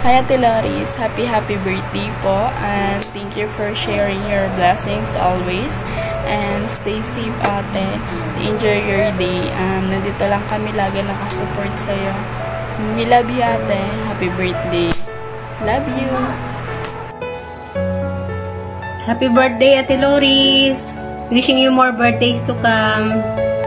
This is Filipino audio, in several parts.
Hi Ate Loris, happy birthday po, and thank you for sharing your blessings always, and stay safe ate, enjoy your day. Nandito lang kami lagi nakasupport sa'yo. We love you ate, happy birthday. Love you. Happy birthday Ate Loris, wishing you more birthdays to come.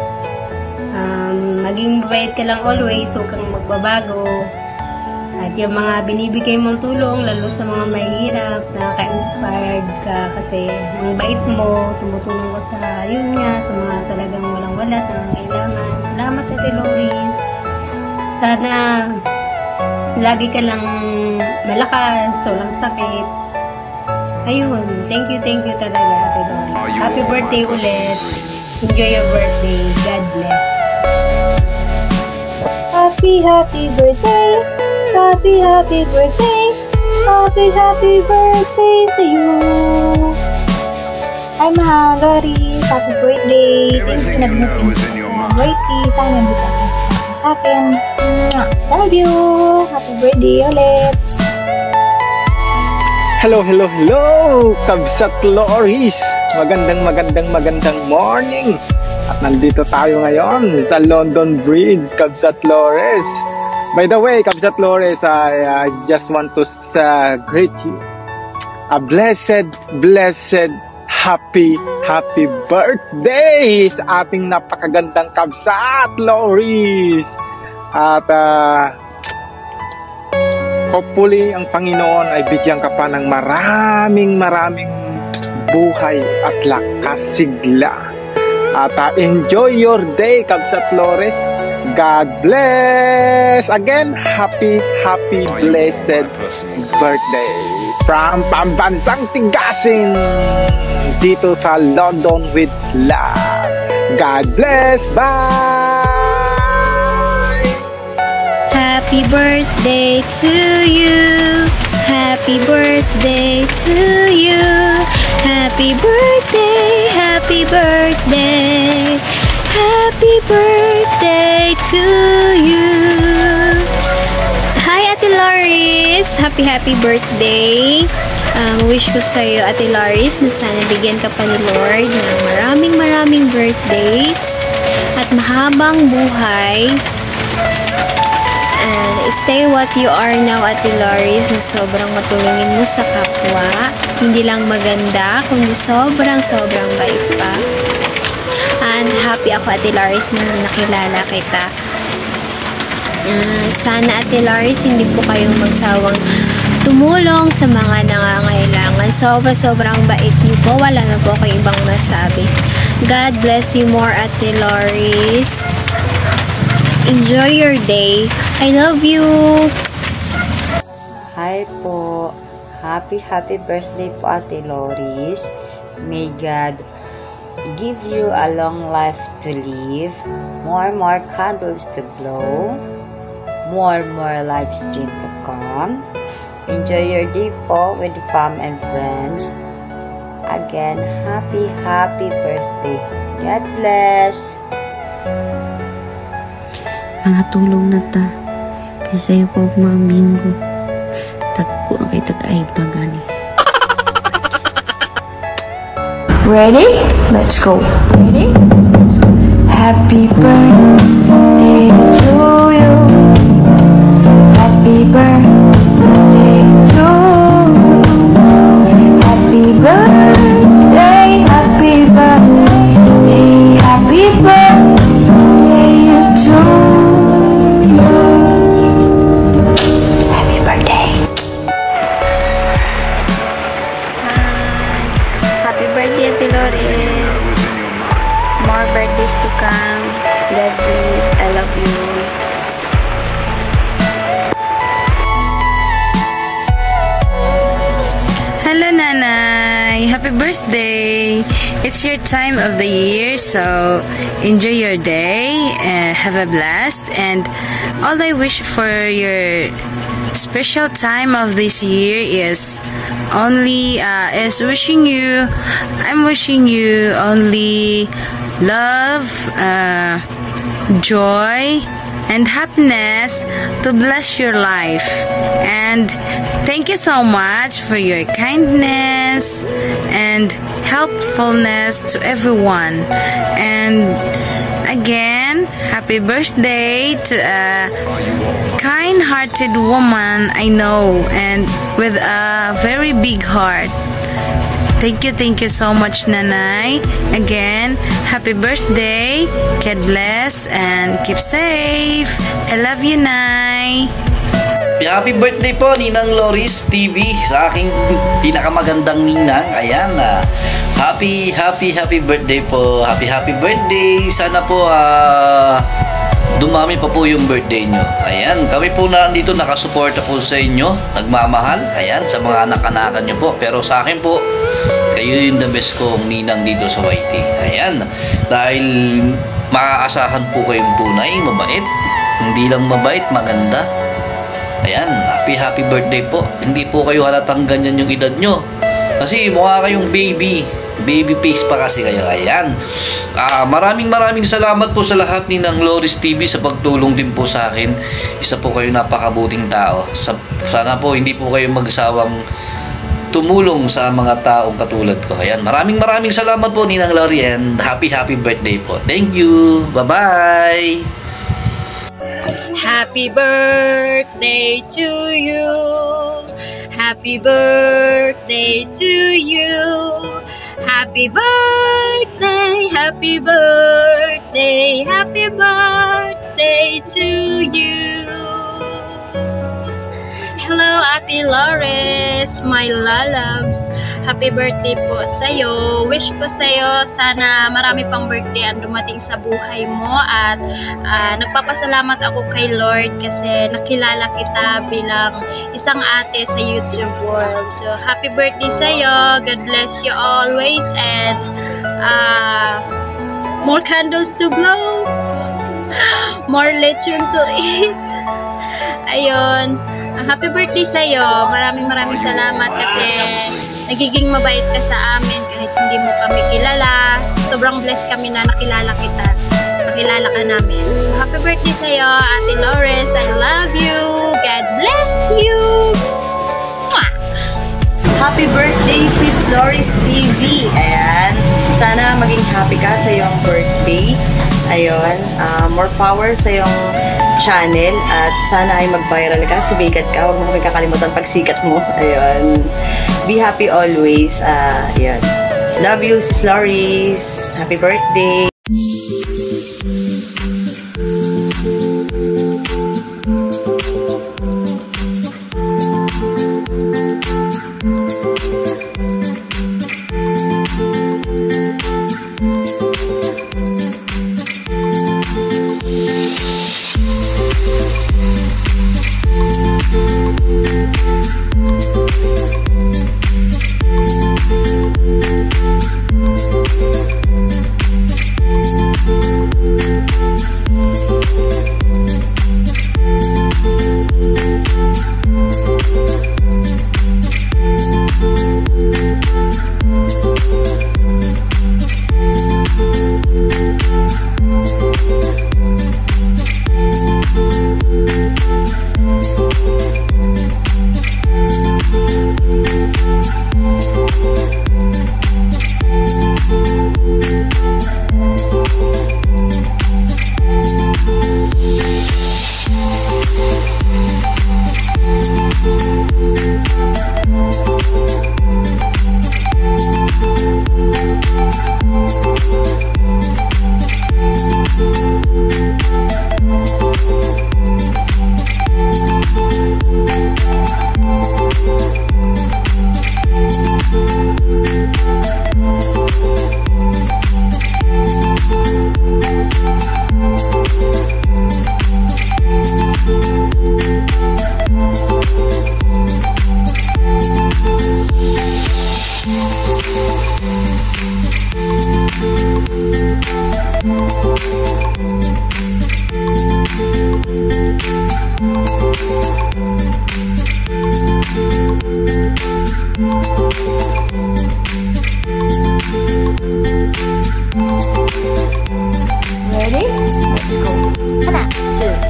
Maging mabait ka lang always, huwag kang magbabago. At yung mga binibigay mong tulong, lalo sa mga mahihirap, nakaka-inspired ka kasi ang bait mo, tumutulong ka sa yun nga, sa mga talagang walang-wala, nangangailangan. Salamat Ate Loris. Sana lagi ka lang malakas, walang sakit. Ayun, thank you talaga Ate Loris. Happy birthday ulit. Enjoy your birthday. God bless. Happy birthday. Happy birthday. Happy birthday to you. Hi mahal Loris, happy birthday. Thank you nag-message sa birthday. Sana nandito ka sa akin. Love you. Happy birthday ulit. Hello, Kabsat Loris. Magandang morning. At nandito tayo ngayon sa London Bridge, Kabsat Loris. By the way, Kabsat Loris, I just want to greet you a blessed, happy birthday sa ating napakagandang Kabsat Loris. At hopefully, ang Panginoon ay bigyan ka pa ng maraming buhay at lakas sigla. At enjoy your day, Kabsat Loris. God bless! Again, happy blessed birthday from Pambansang Tigasin dito sa London with love. God bless! Bye! Happy birthday to you. Happy birthday to you. Happy birthday, happy birthday. Happy birthday to you. Hi Ate Loris, happy birthday. Wish ko sa'yo Ate Loris na sana bigyan ka pa ni Lord ng maraming birthdays at mahabang buhay. And stay what you are now Ate Loris, na sobrang matulungin mo sa kapwa. Hindi lang maganda, kundi sobrang bait pa. And happy ako Ate Loris na nakilala kita. Sana Ate Loris hindi po kayong magsawang tumulong sa mga nangangailangan. Sobrang bait niyo po. Wala na po akong ibang masabi. God bless you more Ate Loris. Enjoy your day. I love you. Hi po. Happy birthday po Ate Loris. May God give you a long life to live, more candles to blow, more live stream to come. Enjoy your day po with fam and friends. Again, happy birthday. God bless. Mga tulong na ta kasi sa'yo ko mga minggo tagko na kay tag-ayib na gani. Ready? Let's go. Ready? Happy birthday to you. Happy birthday to you. Happy birthday, happy birthday, happy birthday to you. Happy birthday. Happy birthday Ate Loris. More birthdays to come. God bless. I love you. Hello Nanay, happy birthday. It's your time of the year, so enjoy your day and have a blast. And all I wish for your special time of this year is only I'm wishing you only love, joy, and happiness to bless your life. And thank you so much for your kindness and helpfulness to everyone. And again, happy birthday to a kind-hearted woman I know and with a very big heart. Thank you so much, Nanay. Again, happy birthday. God bless and keep safe. I love you, Nay. Happy birthday po, Ninang Loris TV, sa aking pinakamagandang ninang. Ayan, happy birthday po. Happy birthday. Sana po dumami pa po yung birthday nyo. Ayan, kami po na dito nakasuporta po sa inyo, nagmamahal. Ayan, sa mga anak-anakan nyo po. Pero sa akin po, kayo yung the best kong ninang dito sa YT. Ayan, dahil maaasahan po kayong tunay, mabait. Hindi lang mabait, maganda. Ayan, happy birthday po. Hindi po kayo halatang ganyan yung edad nyo. Kasi mukha kayong baby face pa kasi kayo. Ayan, maraming salamat po sa lahat ni Nang Loris TV sa pagtulong din po sa akin. Isa po kayo napakabuting tao. Sana po hindi po kayo magsawang tumulong sa mga taong katulad ko. Ayan, maraming salamat po Ninang Lori, and happy birthday po. Thank you. Bye-bye. Happy birthday to you. Happy birthday to you. Happy birthday, happy birthday, happy birthday to you. Hello, Ate Loris, my lalabs. Happy birthday po sa'yo. Wish ko sa'yo, sana marami pang birthday ang dumating sa buhay mo. At nagpapasalamat ako kay Lord kasi nakilala kita bilang isang ate sa YouTube world. So, happy birthday sa'yo. God bless you always. And more candles to blow. More lechon to eat. Ayun. Happy birthday sa'yo. Maraming salamat kasi nagiging mabait ka sa amin kahit hindi mo kami kilala. Sobrang blessed kami na nakilala kita. Nakilala ka namin. So, happy birthday sa'yo, Ate Loris. I love you. God bless you. Mwah! Happy birthday, Sis Loris TV. Ayan. Sana maging happy ka sa iyong birthday. Ayun. More power sa iyong channel at sana ay mag-viral ka, sumikat ka, huwag mo kami kakalimutan pagsikat mo. Ayun. Be happy always. Ayun. Love you, Sis Loris. Happy birthday.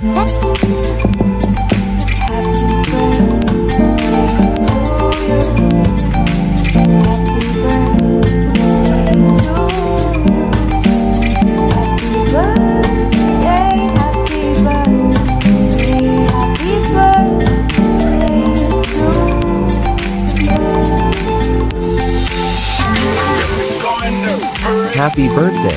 Happy birthday.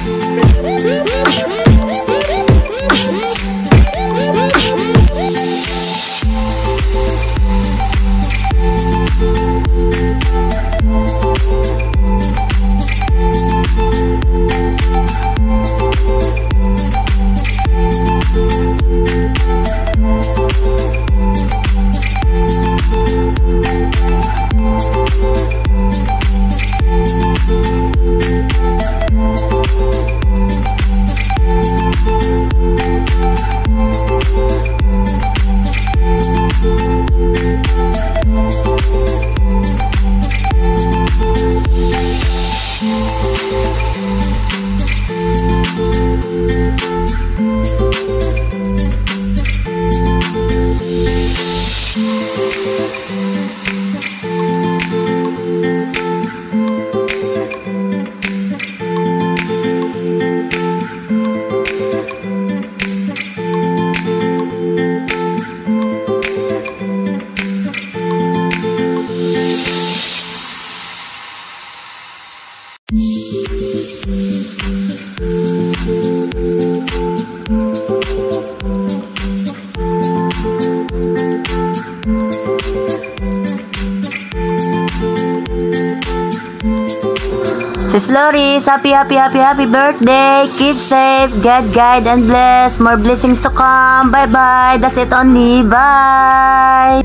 Sis Loris, happy birthday. Keep safe, God guide and bless. More blessings to come. Bye-bye. That's it only. Bye.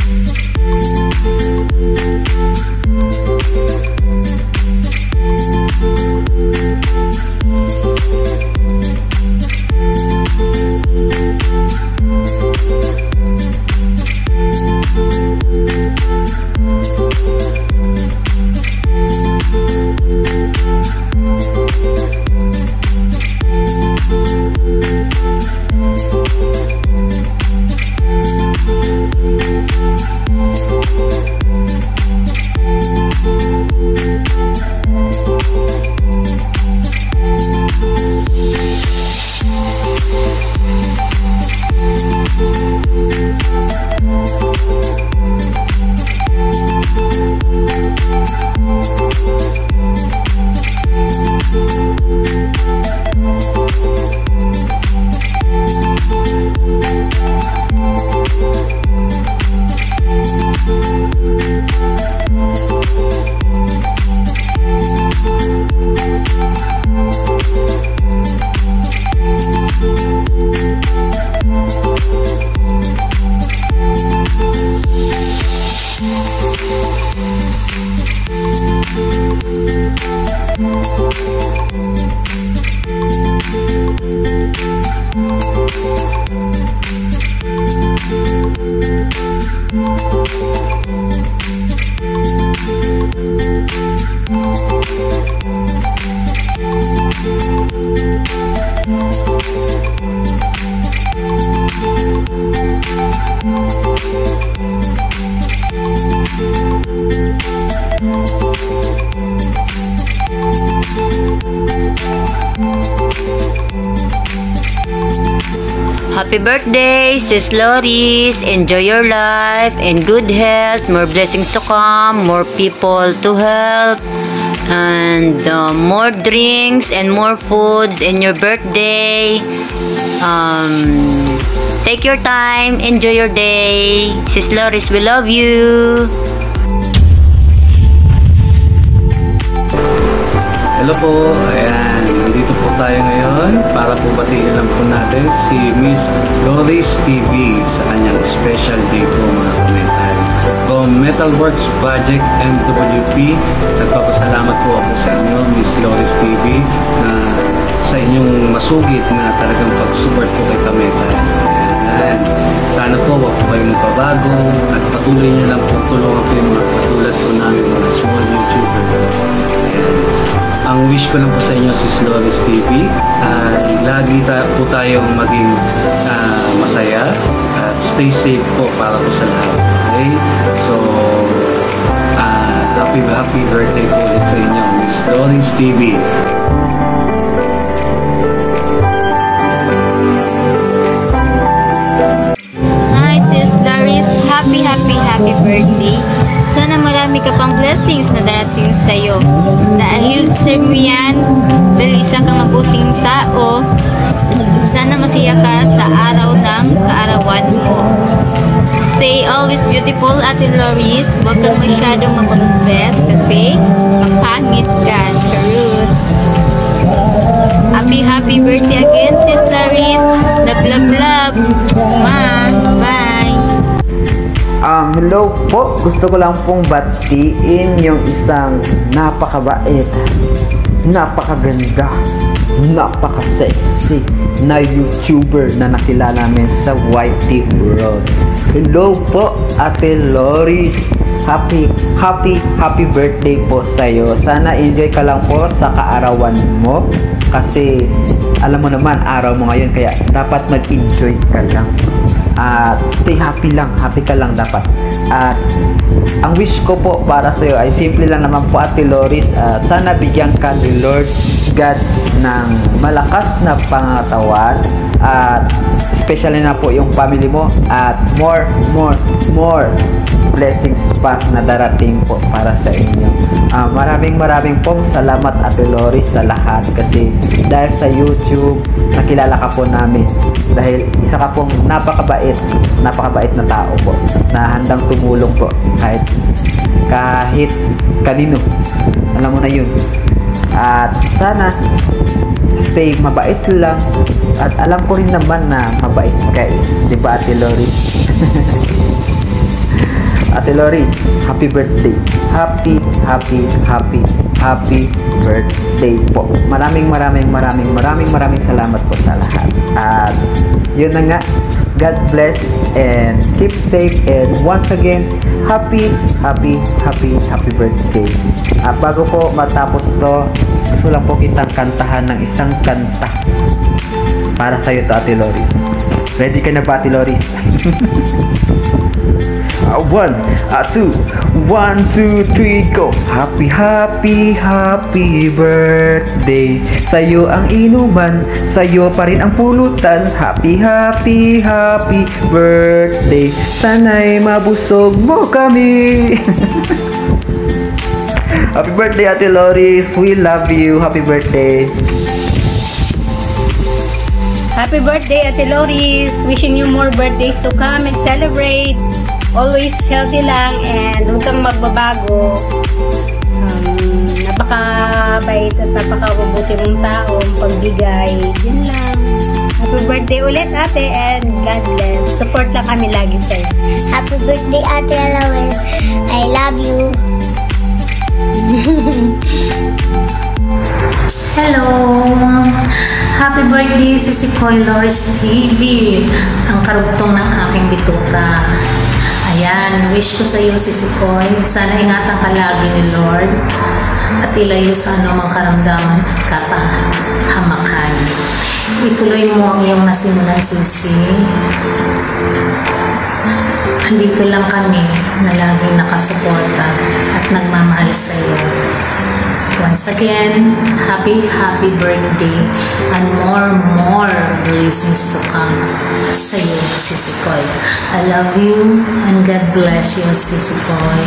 Happy birthday, Sis Loris. Enjoy your life and good health. More blessings to come, more people to help, and more drinks and more foods in your birthday. Take your time, enjoy your day. Sis Loris, we love you. Hello po, ayan, nandito po tayo ngayon para po batiin lang po natin si Miss Loris TV sa kanyang special day po mga komentar. From Metalworks Project MWP, nagpapasalamat po ako sa inyo Miss Loris TV na sa inyong masugit na talagang pag-support po kay Kametal. Ayan, sana po wag po kayong magbabago at patuloy niyo lang po tulungan po yung mga katulad po namin mga small YouTuber. Ayan. Ang wish ko lang po sa inyo, Sis Loris TV, lagi po tayong maging masaya at stay safe po para po sa lahat. Okay? So, happy birthday po ulit sa inyo, Miss Doris TV. Hi, Sis Doris. Happy birthday. Sana marami ka pang blessings na darating sa'yo. Dahil serve mo yan, dahil isa kang mabuting tao, sana masaya ka sa araw ng kaarawan mo. Stay always beautiful, Ate Loris. Huwag kang masyadong mapag-stress kasi mapangit ka. Charot. Happy birthday again, Sis Loris. Love. Ma. Bye. Hello po. Gusto ko lang pong batiin yung isang napakabait, napakaganda, napaka-sexy na YouTuber na nakilala namin sa YT World. Hello po, Ate Loris. Happy birthday po sa'yo. Sana enjoy ka lang po sa kaarawan mo. Kasi alam mo naman, araw mo ngayon, kaya dapat mag-enjoy ka lang. At stay happy ka lang dapat. At ang wish ko po para sa iyo ay simple lang naman po, Ate Loris. Sana bigyan ka ni Lord God ng malakas na pangatawan, at especially na po yung family mo, at more blessings pa na darating po para sa inyo. Maraming pong salamat, Ate Loris, sa lahat, kasi dahil sa YouTube nakilala ka po namin, dahil isa ka pong napakabait na tao po, na handang tumulong po kahit kanino. Alam mo na yun. At sana stay mabait lang, at alam ko rin naman na mabait ka, di ba, Ate Loris? Ate Loris, happy birthday. Happy birthday po. Maraming salamat po sa lahat. At yun na nga, God bless and keep safe, and once again, happy birthday. Bago po matapos to, gusto lang po kitang kantahan ng isang kanta para sa iyo to, Ate Loris. Ready ka na ba, Ate Loris? 1, 2, 3, go! Happy birthday. Sa'yo ang inuman, sa'yo pa rin ang pulutan. Happy birthday. Sana'y mabusog mo kami. Happy birthday, Ate Loris. We love you. Happy birthday. Happy birthday, Ate Loris. Wishing you more birthdays to come and celebrate. Always healthy lang, and huwag kang magbabago. Napakabait at napakabubuti mong tao, pagbigay. Yun lang. Happy birthday ulit, ate, and God bless. Support lang kami lagi sa'yo. Happy birthday, Ate Loris. I love you. Hello! Happy birthday, Sisikoy Loris TV, ang karugtong ng aking bituka. Ayan, wish ko sa iyo, Sisikoy, sana ingatan ka lagi ni Lord at ilayo sa anumang karamdaman at kapahamakan. Ituloy mo ang iyong nasimulan, Sisi. Andito lang kami na laging nakasuporta at nagmamahal sa iyo. Once again, happy birthday, and more blessings to come sa iyo, Sisikoy. I love you and God bless you, Sisikoy.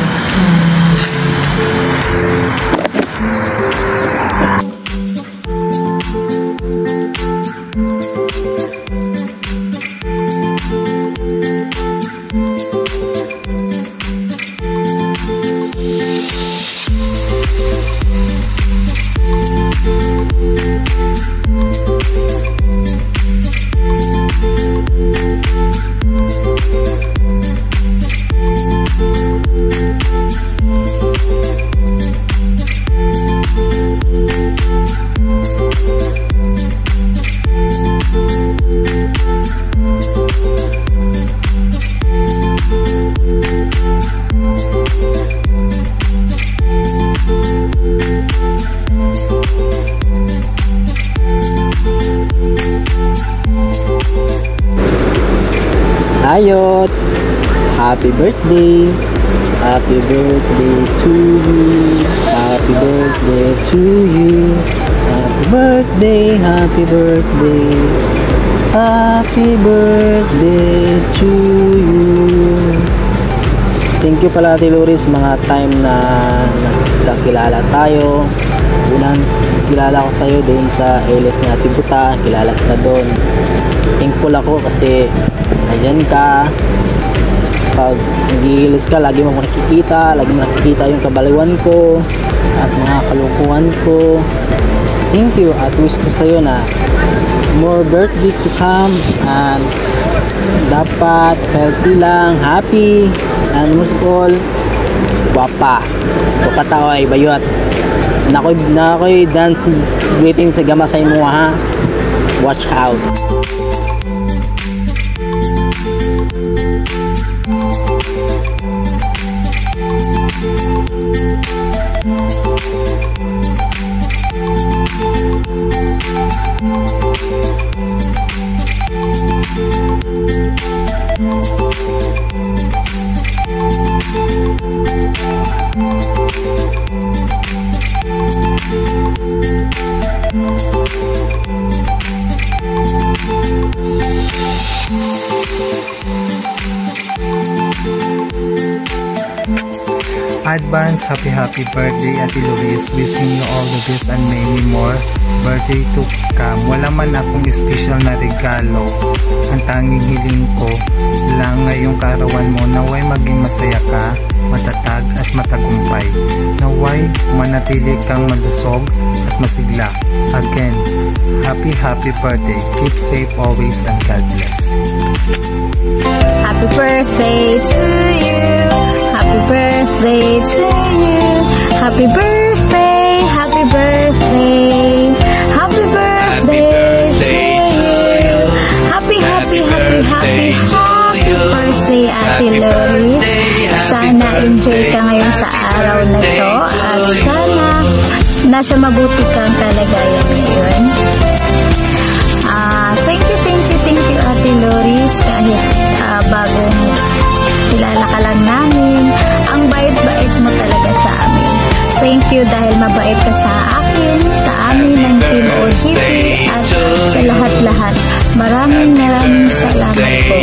Ayot. Happy birthday. Happy birthday to you. Happy birthday to you. Happy birthday, happy birthday. Happy birthday to you. Thank you pala Ate Loris, mga time na nagkakilala tayo. Unang kilala ko sa'yo doon sa LS ni Ate Buta, kilala ka doon. Thankful ako kasi ayan ka. Pag nag-iilis ka, lagi mo nakikita, lagi mo nakikita yung kabaliwan ko at mga kalukuhan ko. Thank you at wish ko sa'yo na more birthday to come and dapat healthy lang, happy, and most of all, guwapa. Pagkatao ay bayot. Nakoy dance greeting sa gamasay mo ha. Watch out. Advance happy birthday Ate Loris, wishing you all the best and many more birthday to come. Wala man akong special na regalo, ang tanging hiling ko lang ngayong kaarawan mo, naway maging masaya ka, matatag at matagumpay, naway manatili kang malusog at masigla. Again, happy birthday, keep safe always and God bless. Happy birthday to you. Happy birthday to you. Happy birthday, happy birthday. Happy birthday to you. Happy birthday Ate Loris. Sana enjoy ka ngayon sa araw na to at sana nasa mabuti kang kalagayan ngayon. Thank you Ate Loris, kahit bagong kilala ka lang namin, ang bait-bait mo talaga sa amin. Thank you dahil mabait ka sa akin, sa amin ng Team OGP at sa lahat-lahat. Maraming salamat po.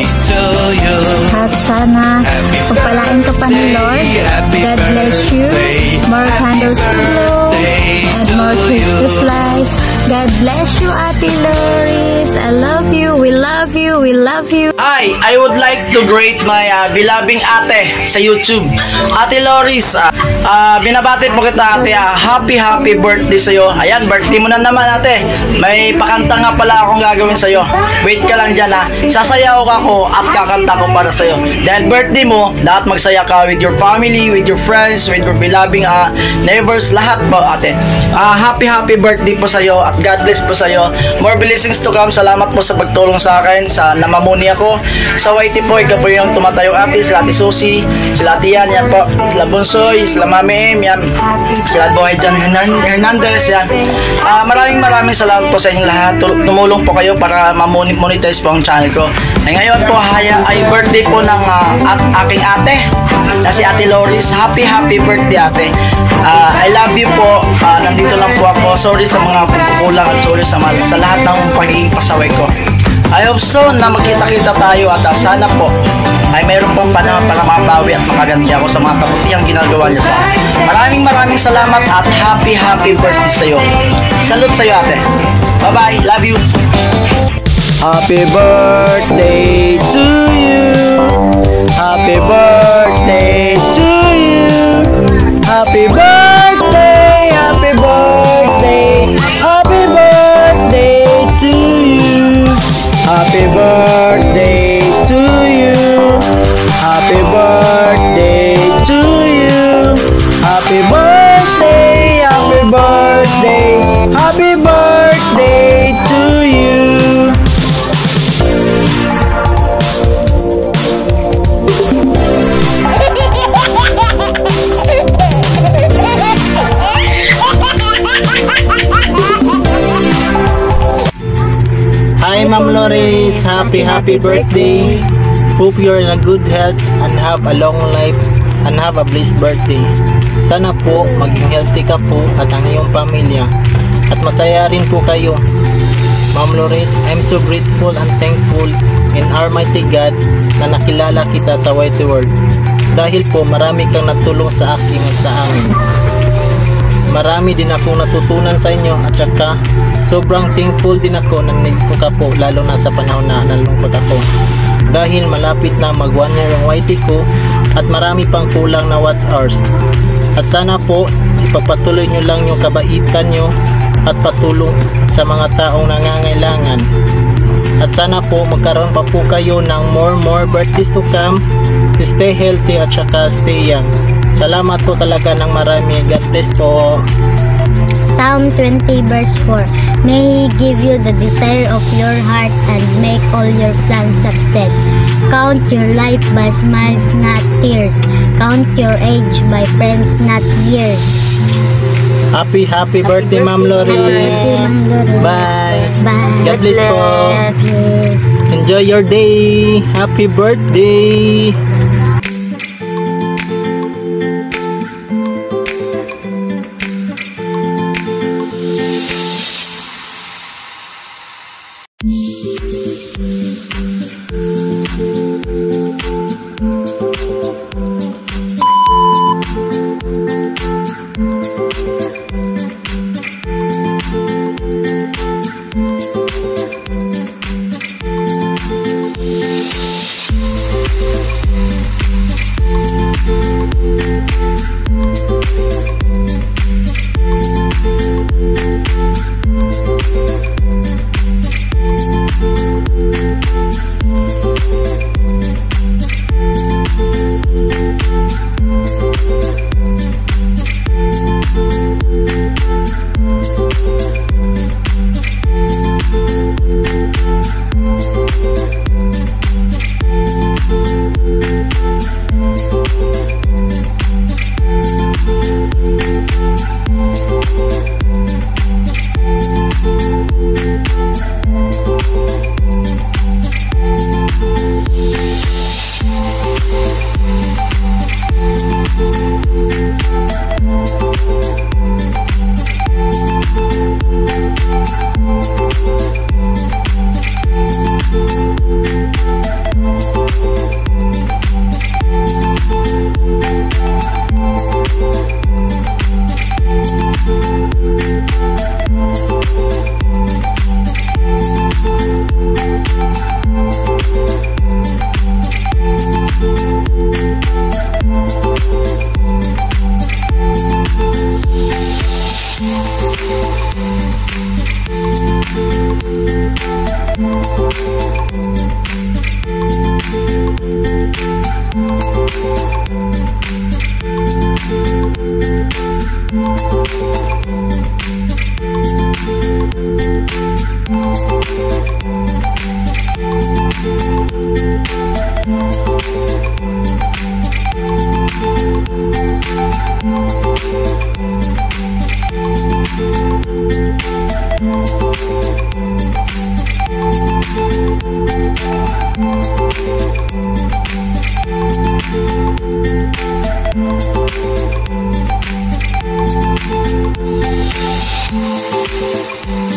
At sana pagpalain ka pa ni Lord. God bless you. More candles to blow and more cakes to slice. God bless you Ate Loris. I love you. We love you. We love you. Hi, I would like to greet my beloved ate sa YouTube. Ate Loris, binabati po kita ate. Happy birthday sa'yo. Ayan, birthday mo na naman ate. May pakanta nga pala akong gagawin sa'yo. Wait ka lang dyan ha. Sasayaw ako at kakanta ko para sa'yo. Dahil birthday mo, lahat magsaya ka with your family, with your friends, with your beloved neighbors, lahat po ate. Happy birthday po sa'yo at God bless po sa'yo. More blessings to come. Salamat po sa pagtulong sa akin, sa namamuni ako. Sa YT po, ikaw po yung tumatayo ate, sila ate Susie, sila ate yan po, sila Bunsoy, sila Mami M, yan, sila Boy Jan Hernandez, yan. Maraming salamat po sa inyong lahat. Tumulong po kayo para ma-monetize po ang channel ko. Ngayon po ay birthday po ng aking ate na si Ate Loris. Happy birthday ate. I love you po. Nandito lang po ako. Sorry sa mga pagkukulang at sorry sa lahat ng pagiging pasaway ko. I hope so na magkita-kita tayo at sana po ay mayroon pong panahon para mabawi at makaganti ako sa mga kabutihang ginagawa niya sa akin. Maraming salamat at happy birthday sa'yo. Salute sa'yo ate. Bye bye. Love you. Happy birthday to you. Happy birthday to you. Happy birthday. Happy birthday. Happy birthday to you. Happy birthday to you. Happy birthday to you. Happy birthday. Happy birthday. Happy birthday to you. Hi Ma'am Loris, happy birthday. Hope you're in a good health and have a long life and have a blessed birthday. Sana po maging healthy ka po at ang iyong pamilya at masaya rin po kayo. Ma'am Loris, I'm so grateful and thankful in Almighty God na nakilala kita sa Whitey World. Dahil po marami kang natulong sa akin at sa amin. Marami din akong natutunan sa inyo at saka sobrang thankful din ako na nandito ka po, lalo na sa panahon na nalungkot ako. Dahil malapit na mag 1 year ang Whitey ko at marami pang kulang na watch hours. At sana po ipagpatuloy nyo lang yung kabaitan nyo at patulong sa mga taong nangangailangan. At sana po magkaroon pa po kayo ng more birthdays to come. Stay healthy at saka stay young. Salamat po talaga ng marami. God bless po. Psalm 20 verse 4. May He give you the desire of your heart and make all your plans success. Count your life by smiles, not tears. Count your age by friends, not years. Happy birthday, Ma'am Loris. Bye. Bye. God bless po. Enjoy your day. Happy birthday. Thank you.